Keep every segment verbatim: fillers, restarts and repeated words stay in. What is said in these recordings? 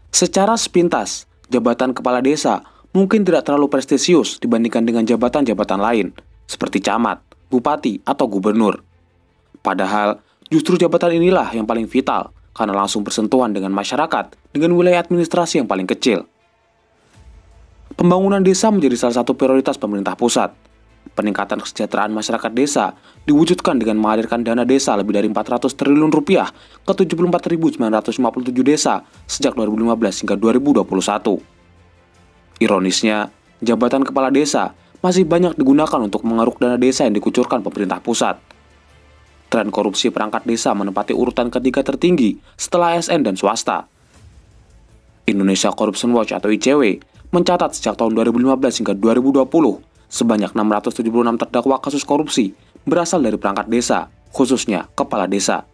Secara sepintas, jabatan kepala desa mungkin tidak terlalu prestisius dibandingkan dengan jabatan-jabatan lain, seperti camat, bupati, atau gubernur. Padahal, justru jabatan inilah yang paling vital karena langsung bersentuhan dengan masyarakat dengan wilayah administrasi yang paling kecil. Pembangunan desa menjadi salah satu prioritas pemerintah pusat. Peningkatan kesejahteraan masyarakat desa diwujudkan dengan menghadirkan dana desa lebih dari empat ratus triliun rupiah ke tujuh puluh empat ribu sembilan ratus lima puluh tujuh desa sejak dua ribu lima belas hingga dua ribu dua puluh satu. Ironisnya, jabatan kepala desa masih banyak digunakan untuk mengeruk dana desa yang dikucurkan pemerintah pusat. Tren korupsi perangkat desa menempati urutan ketiga tertinggi setelah A S N dan swasta. Indonesia Corruption Watch atau I C W mencatat sejak tahun dua ribu lima belas hingga dua ribu dua puluh, sebanyak enam ratus tujuh puluh enam terdakwa kasus korupsi berasal dari perangkat desa, khususnya kepala desa.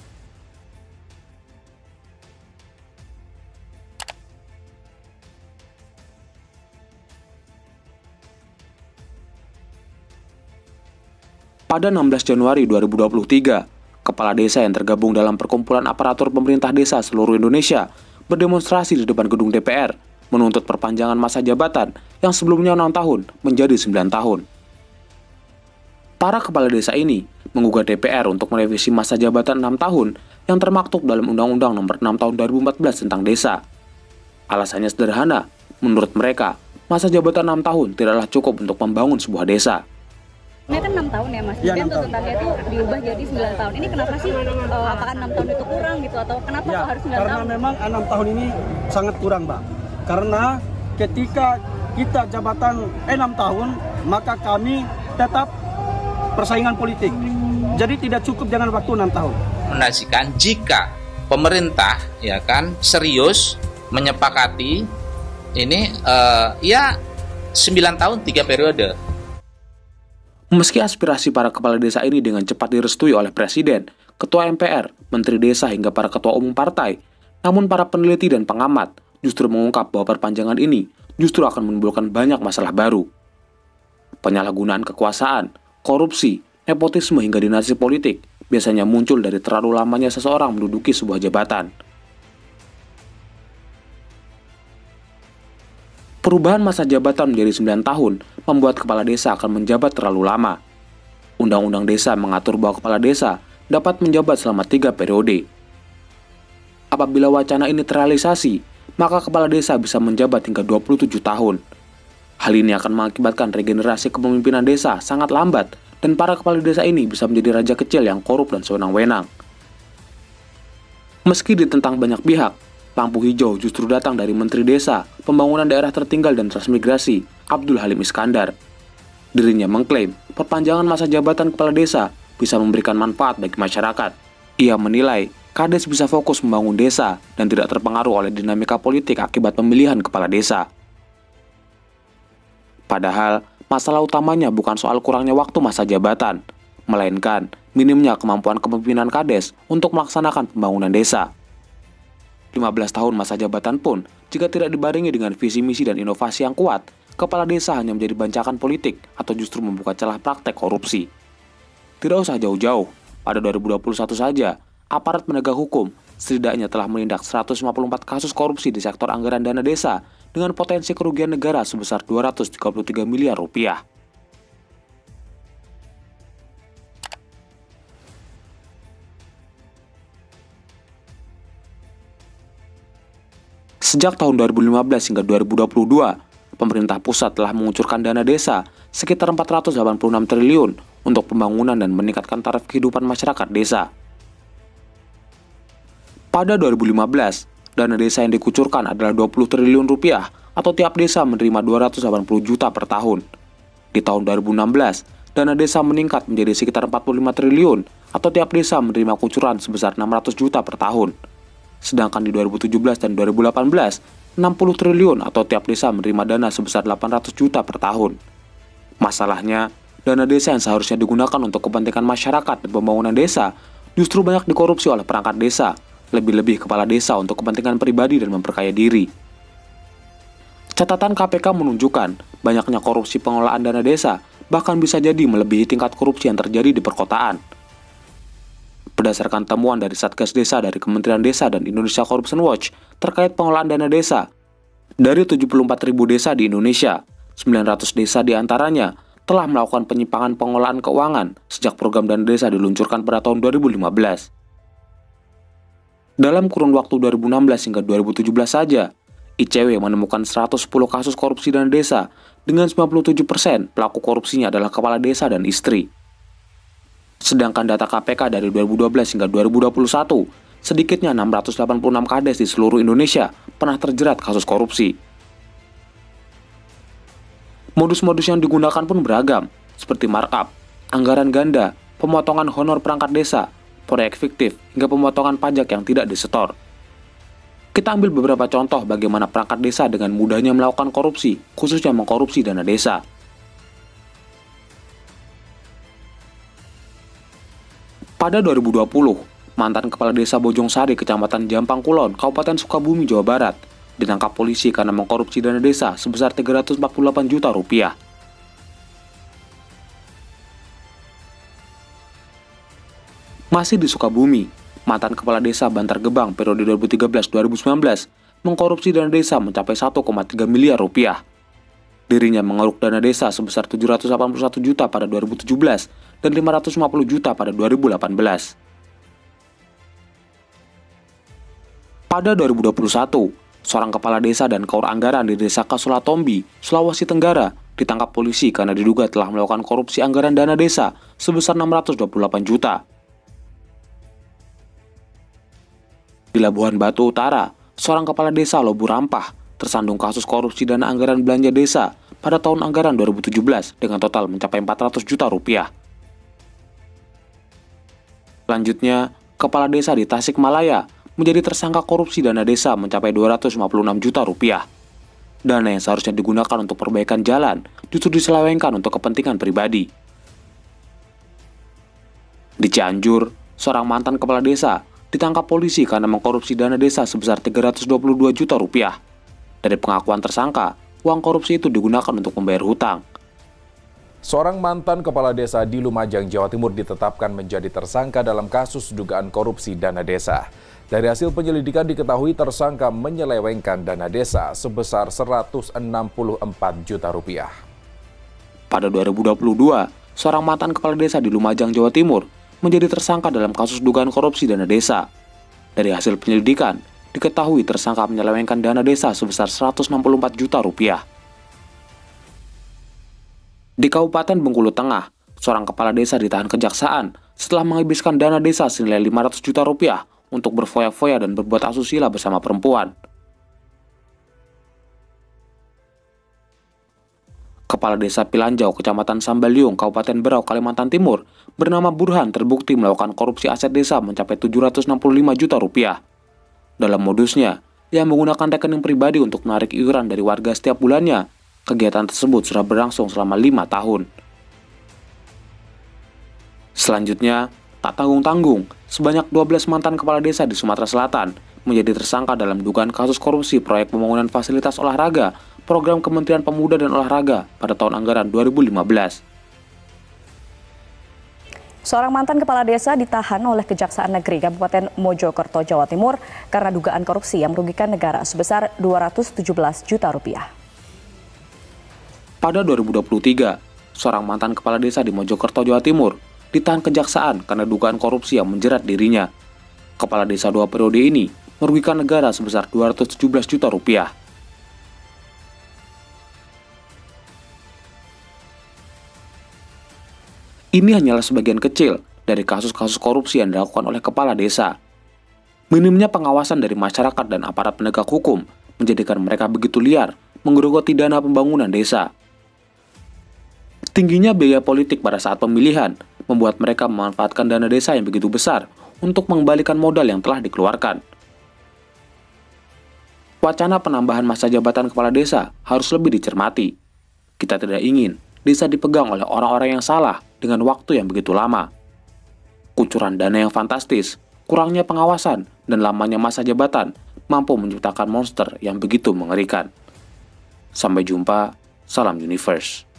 Pada enam belas Januari dua ribu dua puluh tiga, kepala desa yang tergabung dalam perkumpulan aparatur pemerintah desa seluruh Indonesia berdemonstrasi di depan gedung D P R menuntut perpanjangan masa jabatan yang sebelumnya enam tahun menjadi sembilan tahun. Para kepala desa ini menggugat D P R untuk merevisi masa jabatan enam tahun yang termaktub dalam Undang-Undang Nomor enam Tahun dua ribu empat belas tentang desa. Alasannya sederhana, menurut mereka, masa jabatan enam tahun tidaklah cukup untuk membangun sebuah desa. Ini kan enam tahun ya Mas, ya, dan tuntutannya itu diubah jadi sembilan tahun. Ini kenapa sih, uh, apakah enam tahun itu kurang gitu, atau kenapa ya, kok harus sembilan karena tahun? Karena memang enam tahun ini sangat kurang, Mbak. Karena ketika kita jabatan enam tahun, maka kami tetap persaingan politik. Jadi tidak cukup dengan waktu enam tahun. Menasikan jika pemerintah ya kan serius menyepakati ini uh, ya sembilan tahun tiga periode. Meski aspirasi para kepala desa ini dengan cepat direstui oleh Presiden, Ketua M P R, Menteri Desa hingga para ketua umum partai, namun para peneliti dan pengamat justru mengungkap bahwa perpanjangan ini justru akan menimbulkan banyak masalah baru. Penyalahgunaan kekuasaan, korupsi, nepotisme hingga dinasti politik biasanya muncul dari terlalu lamanya seseorang menduduki sebuah jabatan. Perubahan masa jabatan menjadi sembilan tahun membuat kepala desa akan menjabat terlalu lama. Undang-Undang Desa mengatur bahwa kepala desa dapat menjabat selama tiga periode. Apabila wacana ini terrealisasi, maka kepala desa bisa menjabat hingga dua puluh tujuh tahun. Hal ini akan mengakibatkan regenerasi kepemimpinan desa sangat lambat dan para kepala desa ini bisa menjadi raja kecil yang korup dan sewenang-wenang. Meski ditentang banyak pihak, lampu hijau justru datang dari Menteri Desa, Pembangunan Daerah Tertinggal dan Transmigrasi, Abdul Halim Iskandar. Dirinya mengklaim perpanjangan masa jabatan kepala desa bisa memberikan manfaat bagi masyarakat. Ia menilai Kades bisa fokus membangun desa dan tidak terpengaruh oleh dinamika politik akibat pemilihan kepala desa. Padahal, masalah utamanya bukan soal kurangnya waktu masa jabatan, melainkan minimnya kemampuan kepemimpinan Kades untuk melaksanakan pembangunan desa. lima belas tahun masa jabatan pun, jika tidak dibarengi dengan visi misi dan inovasi yang kuat, kepala desa hanya menjadi bancakan politik atau justru membuka celah praktek korupsi. Tidak usah jauh-jauh, pada dua ribu dua puluh satu saja, aparat penegak hukum setidaknya telah menindak seratus lima puluh empat kasus korupsi di sektor anggaran dana desa dengan potensi kerugian negara sebesar dua ratus tiga puluh tiga miliar rupiah. Sejak tahun dua ribu lima belas hingga dua ribu dua puluh dua, pemerintah pusat telah mengucurkan dana desa sekitar empat ratus delapan puluh enam triliun untuk pembangunan dan meningkatkan taraf kehidupan masyarakat desa. Pada dua ribu lima belas, dana desa yang dikucurkan adalah dua puluh triliun rupiah atau tiap desa menerima dua ratus delapan puluh juta per tahun. Di tahun dua ribu enam belas, dana desa meningkat menjadi sekitar empat puluh lima triliun atau tiap desa menerima kucuran sebesar enam ratus juta per tahun. Sedangkan di dua ribu tujuh belas dan dua ribu delapan belas, enam puluh triliun atau tiap desa menerima dana sebesar delapan ratus juta per tahun. Masalahnya, dana desa yang seharusnya digunakan untuk kepentingan masyarakat dan pembangunan desa justru banyak dikorupsi oleh perangkat desa, lebih-lebih kepala desa untuk kepentingan pribadi dan memperkaya diri. Catatan K P K menunjukkan banyaknya korupsi pengelolaan dana desa bahkan bisa jadi melebihi tingkat korupsi yang terjadi di perkotaan. Berdasarkan temuan dari Satgas Desa dari Kementerian Desa dan Indonesia Corruption Watch, terkait pengelolaan dana desa. Dari tujuh puluh empat ribu desa di Indonesia, sembilan ratus desa diantaranya telah melakukan penyimpangan pengelolaan keuangan sejak program dana desa diluncurkan pada tahun dua ribu lima belas. Dalam kurun waktu dua ribu enam belas hingga dua ribu tujuh belas saja, I C W menemukan seratus sepuluh kasus korupsi dana desa, dengan sembilan puluh tujuh persen pelaku korupsinya adalah kepala desa dan istri. Sedangkan data K P K dari dua ribu dua belas hingga dua ribu dua puluh satu, sedikitnya enam ratus delapan puluh enam kades di seluruh Indonesia pernah terjerat kasus korupsi. Modus-modus yang digunakan pun beragam, seperti markup, anggaran ganda, pemotongan honor perangkat desa, proyek fiktif, hingga pemotongan pajak yang tidak disetor. Kita ambil beberapa contoh bagaimana perangkat desa dengan mudahnya melakukan korupsi, khususnya mengkorupsi dana desa. Pada dua ribu dua puluh, mantan kepala desa Bojong Sari, Kecamatan Jampang Kulon, Kabupaten Sukabumi, Jawa Barat, ditangkap polisi karena mengkorupsi dana desa sebesar tiga ratus empat puluh delapan juta rupiah. Masih di Sukabumi, mantan kepala desa Bantar Gebang periode dua ribu tiga belas sampai dua ribu sembilan belas mengkorupsi dana desa mencapai satu koma tiga miliar rupiah. Dirinya mengeruk dana desa sebesar tujuh ratus delapan puluh satu juta pada dua ribu tujuh belas dan lima ratus lima puluh juta pada dua ribu delapan belas. Pada dua ribu dua puluh satu, seorang kepala desa dan kaur anggaran di Desa Kasulatombi, Sulawesi Tenggara, ditangkap polisi karena diduga telah melakukan korupsi anggaran dana desa sebesar enam ratus dua puluh delapan juta. Di Labuhan Batu Utara, seorang kepala desa Lobu Rampah tersandung kasus korupsi dana anggaran belanja desa pada tahun anggaran dua ribu tujuh belas dengan total mencapai empat ratus juta rupiah. Selanjutnya, kepala desa di Tasikmalaya menjadi tersangka korupsi dana desa mencapai dua ratus lima puluh enam juta rupiah. Dana yang seharusnya digunakan untuk perbaikan jalan justru diselewengkan untuk kepentingan pribadi. Di Cianjur, seorang mantan kepala desa ditangkap polisi karena mengkorupsi dana desa sebesar tiga ratus dua puluh dua juta rupiah. Dari pengakuan tersangka, uang korupsi itu digunakan untuk membayar hutang. Seorang mantan kepala desa di Lumajang, Jawa Timur ditetapkan menjadi tersangka dalam kasus dugaan korupsi dana desa. Dari hasil penyelidikan diketahui tersangka menyelewengkan dana desa sebesar seratus enam puluh empat juta rupiah. Pada dua ribu dua puluh dua, seorang mantan kepala desa di Lumajang, Jawa Timur menjadi tersangka dalam kasus dugaan korupsi dana desa. Dari hasil penyelidikan, diketahui tersangka menyelewengkan dana desa sebesar seratus enam puluh empat juta rupiah. Di Kabupaten Bengkulu Tengah, seorang kepala desa ditahan kejaksaan setelah menghabiskan dana desa senilai lima ratus juta rupiah untuk berfoya-foya dan berbuat asusila bersama perempuan. Kepala Desa Pilanjau, Kecamatan Sambaliung, Kabupaten Berau, Kalimantan Timur, bernama Burhan terbukti melakukan korupsi aset desa mencapai tujuh ratus enam puluh lima juta rupiah. Dalam modusnya, ia menggunakan rekening pribadi untuk menarik iuran dari warga setiap bulannya. Kegiatan tersebut sudah berlangsung selama lima tahun. Selanjutnya, tak tanggung-tanggung, sebanyak dua belas mantan kepala desa di Sumatera Selatan menjadi tersangka dalam dugaan kasus korupsi proyek pembangunan fasilitas olahraga program Kementerian Pemuda dan Olahraga pada tahun anggaran dua ribu lima belas. Seorang mantan kepala desa ditahan oleh Kejaksaan Negeri Kabupaten Mojokerto, Jawa Timur karena dugaan korupsi yang merugikan negara sebesar dua ratus tujuh belas juta rupiah. Pada dua ribu dua puluh tiga, seorang mantan kepala desa di Mojokerto, Jawa Timur ditahan Kejaksaan karena dugaan korupsi yang menjerat dirinya. Kepala desa dua periode ini merugikan negara sebesar dua ratus tujuh belas juta rupiah. Ini hanyalah sebagian kecil dari kasus-kasus korupsi yang dilakukan oleh kepala desa. Minimnya pengawasan dari masyarakat dan aparat penegak hukum menjadikan mereka begitu liar menggerogoti dana pembangunan desa. Tingginya biaya politik pada saat pemilihan membuat mereka memanfaatkan dana desa yang begitu besar untuk mengembalikan modal yang telah dikeluarkan. Wacana penambahan masa jabatan kepala desa harus lebih dicermati. Kita tidak ingin desa dipegang oleh orang-orang yang salah dengan waktu yang begitu lama. Kucuran dana yang fantastis, kurangnya pengawasan, dan lamanya masa jabatan mampu menciptakan monster yang begitu mengerikan. Sampai jumpa, salam Universe.